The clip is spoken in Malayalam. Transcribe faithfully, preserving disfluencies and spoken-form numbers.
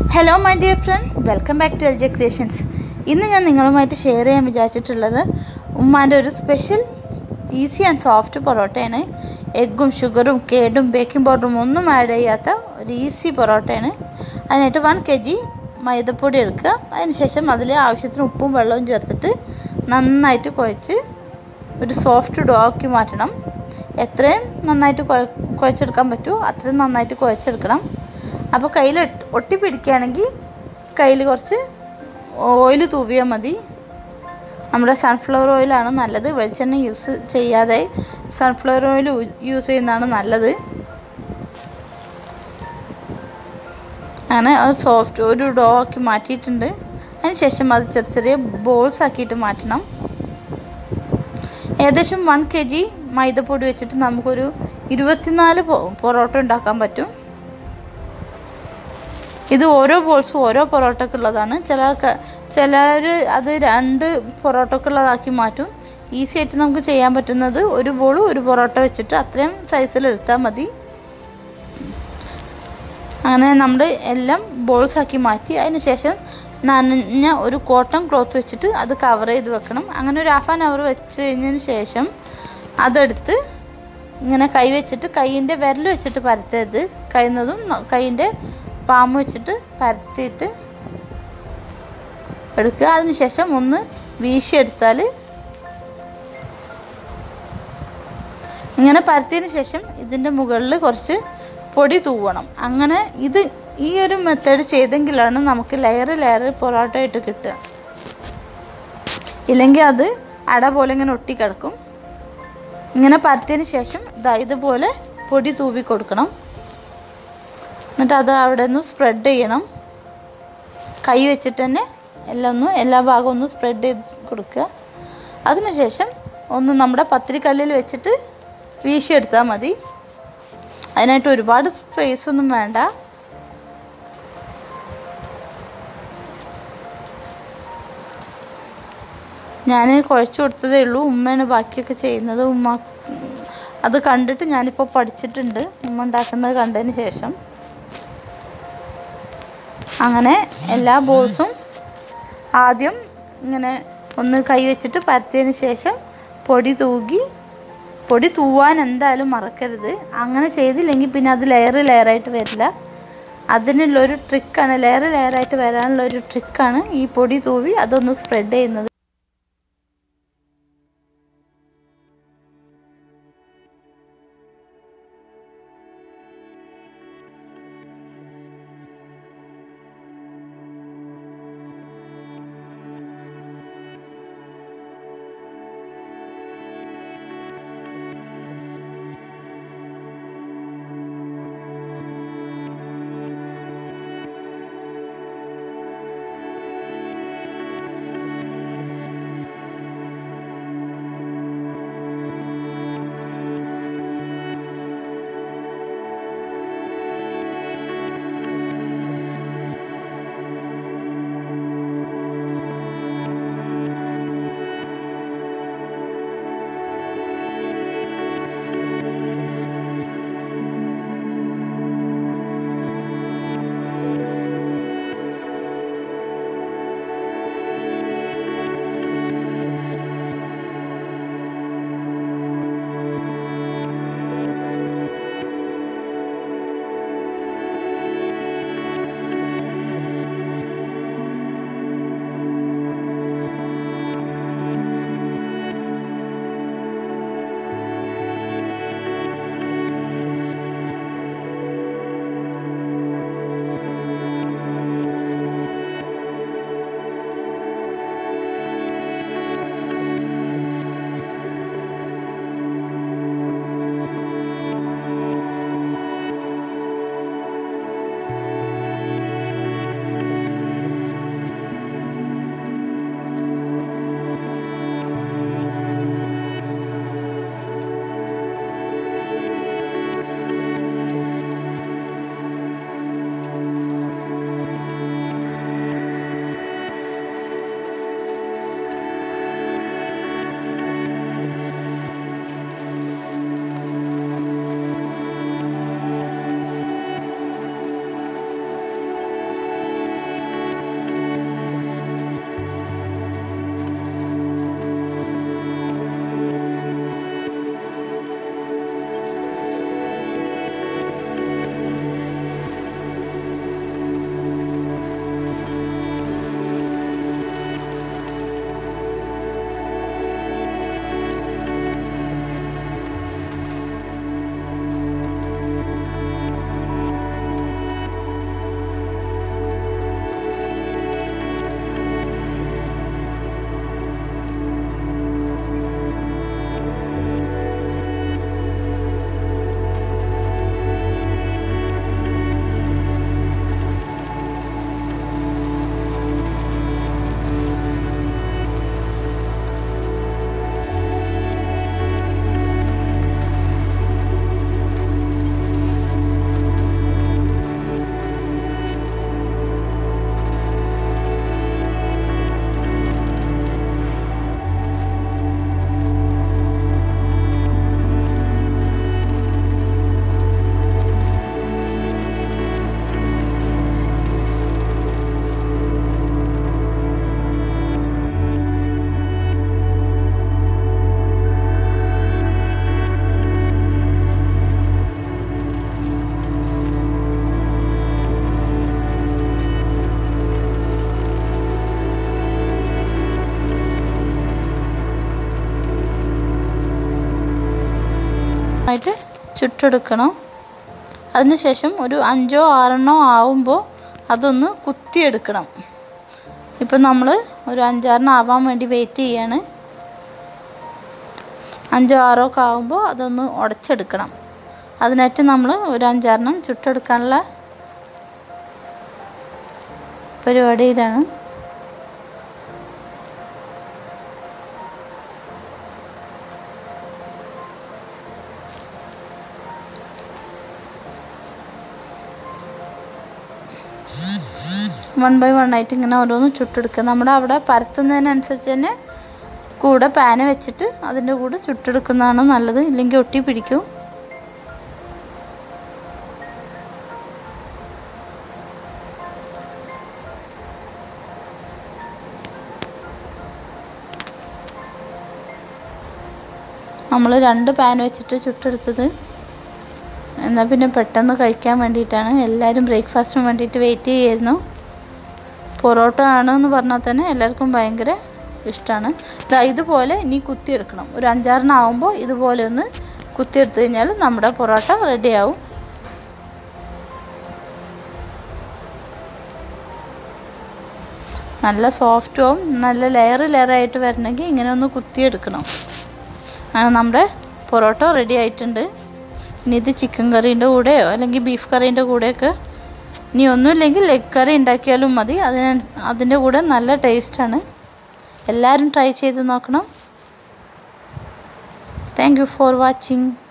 Hello my dear friends, welcome back to L J Creations. ഇന്ന് ഞാൻ നിങ്ങളുമായിട്ട് ഷെയർ ചെയ്യാൻ വിചാരിച്ചിട്ടുള്ളത് ഉമ്മാൻ്റെ ഒരു സ്പെഷ്യൽ ഈസി ആൻഡ് സോഫ്റ്റ് പൊറോട്ടയാണ്. എഗ്ഗും ഷുഗറും കേടും ബേക്കിംഗ് പൗഡറും ഒന്നും ആഡ് ചെയ്യാത്ത ഒരു ഈസി പൊറോട്ടയാണ്. അതിനായിട്ട് വൺ കെ ജി മൈദപ്പൊടി എടുക്കുക. അതിനുശേഷം അതിൽ ആവശ്യത്തിന് ഉപ്പും വെള്ളവും ചേർത്തിട്ട് നന്നായിട്ട് കുഴച്ച് ഒരു സോഫ്റ്റ് ഡോ ആക്കി മാറ്റണം. എത്രയും നന്നായിട്ട് കുഴച്ചെടുക്കാൻ പറ്റുമോ അത്രയും നന്നായിട്ട് കുഴച്ചെടുക്കണം. അപ്പോൾ കയ്യിൽ ഒട്ടി പിടിക്കുകയാണെങ്കിൽ കയ്യിൽ കുറച്ച് ഓയിൽ തൂവിയാൽ മതി. നമ്മുടെ സൺഫ്ലവർ ഓയിലാണ് നല്ലത്. വെളിച്ചെണ്ണ യൂസ് ചെയ്യാതെ സൺഫ്ലവർ ഓയിൽ യൂസ് ചെയ്യുന്നതാണ് നല്ലത്. അങ്ങനെ അത് സോഫ്റ്റ് ഒരു ഡോ ആക്കി മാറ്റിയിട്ടുണ്ട്. അതിന് ശേഷം അത് ചെറിയ ചെറിയ ബോൾസ് ആക്കിയിട്ട് മാറ്റണം. ഏകദേശം വൺ കെ ജി മൈദപ്പൊടി വെച്ചിട്ട് നമുക്കൊരു ഇരുപത്തിനാല് പൊറോട്ട ഉണ്ടാക്കാൻ പറ്റും. ഇത് ഓരോ ബോൾസും ഓരോ പൊറോട്ടക്കുള്ളതാണ്. ചില ചിലർ അത് രണ്ട് പൊറോട്ടക്കുള്ളതാക്കി മാറ്റും. ഈസി ആയിട്ട് നമുക്ക് ചെയ്യാൻ പറ്റുന്നത് ഒരു ബോൾ ഒരു പൊറോട്ട വെച്ചിട്ട് അത്രയും സൈസിൽ എടുത്താൽ മതി. അങ്ങനെ നമ്മൾ എല്ലാം ബോൾസാക്കി മാറ്റി അതിന് ശേഷം നനഞ്ഞ ഒരു കോട്ടൺ ക്ലോത്ത് വെച്ചിട്ട് അത് കവർ ചെയ്ത് വെക്കണം. അങ്ങനെ ഒരു ഹാഫ് ആൻ അവർ വെച്ച് കഴിഞ്ഞതിന് ശേഷം അതെടുത്ത് ഇങ്ങനെ കൈ വെച്ചിട്ട് കൈയിൻ്റെ വിരൽ വെച്ചിട്ട് പരത്തരുത്. കഴിയുന്നതും കൈയിൻ്റെ പാമ്പ് വെച്ചിട്ട് പരത്തിയിട്ട് എടുക്കുക. അതിനുശേഷം ഒന്ന് വീശിയെടുത്താൽ ഇങ്ങനെ പരത്തിയതിന് ശേഷം ഇതിൻ്റെ മുകളിൽ കുറച്ച് പൊടി തൂവണം. അങ്ങനെ ഇത് ഈ ഒരു മെത്തേഡ് ചെയ്തെങ്കിലാണ് നമുക്ക് ലെയർ ലെയർ പൊറോട്ട ആയിട്ട് കിട്ടുക. ഇല്ലെങ്കിൽ അത് അട പോലെ ഇങ്ങനെ ഒട്ടിക്കിടക്കും. ഇങ്ങനെ പരത്തിയതിന് ശേഷം ഇതാ ഇതുപോലെ പൊടി തൂവി കൊടുക്കണം. എന്നിട്ട് അത് അവിടെ നിന്ന് സ്പ്രെഡ് ചെയ്യണം. കൈ വെച്ചിട്ട് തന്നെ എല്ലാം ഒന്ന് എല്ലാ ഭാഗവും ഒന്ന് സ്പ്രെഡ് ചെയ്ത് കൊടുക്കുക. അതിനുശേഷം ഒന്ന് നമ്മുടെ പത്തിരിക്കല്ലിൽ വെച്ചിട്ട് വീശിയെടുത്താൽ മതി. അതിനായിട്ട് ഒരുപാട് സ്പേസ് ഒന്നും വേണ്ട. ഞാൻ കുഴച്ച് കൊടുത്തതേ ഉള്ളൂ. ഉമ്മയാണ് ബാക്കിയൊക്കെ ചെയ്യുന്നത്. ഉമ്മ അത് കണ്ടിട്ട് ഞാനിപ്പോൾ പഠിച്ചിട്ടുണ്ട്. ഉമ്മ ഉണ്ടാക്കുന്നത് കണ്ടതിന് ശേഷം അങ്ങനെ എല്ലാ ബോൾസും ആദ്യം ഇങ്ങനെ ഒന്ന് കൈ വെച്ചിട്ട് പരത്തിയതിന് ശേഷം പൊടി തൂകി പൊടി തൂവാൻ എന്തായാലും മറക്കരുത്. അങ്ങനെ ചെയ്തില്ലെങ്കിൽ പിന്നെ അത് ലെയർ ലെയറായിട്ട് വരില്ല. അതിനുള്ളൊരു ട്രിക്കാണ്, ലെയർ ലെയറായിട്ട് വരാനുള്ളൊരു ട്രിക്കാണ് ഈ പൊടി തൂവി അതൊന്ന് സ്പ്രെഡ് ചെയ്യുന്നത്. ചുട്ടെടുക്കണം. അതിനുശേഷം ഒരു അഞ്ചോ ആറെണ്ണോ ആവുമ്പോൾ അതൊന്ന് കുത്തിയെടുക്കണം. ഇപ്പം നമ്മൾ ഒരു അഞ്ചാറെണ്ണം ആവാൻ വേണ്ടി വെയിറ്റ് ചെയ്യാണ്. അഞ്ചോ ആറോ ഒക്കെ ആവുമ്പോൾ അതൊന്ന് ഉടച്ചെടുക്കണം. അതിനായിട്ട് നമ്മൾ ഒരു അഞ്ചാറെണ്ണം ചുട്ടെടുക്കാനുള്ള പരിപാടിയിലാണ്. വൺ ബൈ വൺ ആയിട്ട് ഇങ്ങനെ ഓരോന്ന് ചുട്ടെടുക്കുക. നമ്മുടെ അവിടെ പരത്തുന്നതിനനുസരിച്ച് തന്നെ കൂടെ പാന് വെച്ചിട്ട് അതിൻ്റെ കൂടെ ചുട്ടെടുക്കുന്നതാണ് നല്ലത്, ഇല്ലെങ്കിൽ ഒട്ടി പിടിക്കും. നമ്മൾ രണ്ട് പാൻ വെച്ചിട്ട് ചുട്ടെടുത്തത്. എന്നാൽ പിന്നെ പെട്ടെന്ന് കഴിക്കാൻ വേണ്ടിയിട്ടാണ്. എല്ലാവരും ബ്രേക്ക്ഫാസ്റ്റിന് വേണ്ടിയിട്ട് വെയിറ്റ് ചെയ്യായിരുന്നു. പൊറോട്ട ആണെന്ന് പറഞ്ഞാൽ തന്നെ എല്ലാവർക്കും ഭയങ്കര ഇഷ്ടമാണ്. ഇതാ ഇതുപോലെ ഇനി കുത്തിയെടുക്കണം. ഒരു അഞ്ചാറെണ്ണം ആവുമ്പോൾ ഇതുപോലെ ഒന്ന് കുത്തിയെടുത്ത് കഴിഞ്ഞാൽ നമ്മുടെ പൊറോട്ട റെഡിയാവും. നല്ല സോഫ്റ്റും നല്ല ലെയർ ലെയറായിട്ട് വരണമെങ്കിൽ ഇങ്ങനെ ഒന്ന് കുത്തിയെടുക്കണം. അങ്ങനെ നമ്മുടെ പൊറോട്ട റെഡി ആയിട്ടുണ്ട്. ഇനി ഇത് ചിക്കൻ കറീൻ്റെ കൂടെയോ അല്ലെങ്കിൽ ബീഫ് കറീൻ്റെ കൂടെയൊക്കെ, ഇനി ഒന്നുമില്ലെങ്കിൽ ലെഗ് കറി ഉണ്ടാക്കിയാലും മതി. അതിന് അതിൻ്റെ കൂടെ നല്ല ടേസ്റ്റാണ്. എല്ലാവരും ട്രൈ ചെയ്ത് നോക്കണം. Thank you for watching.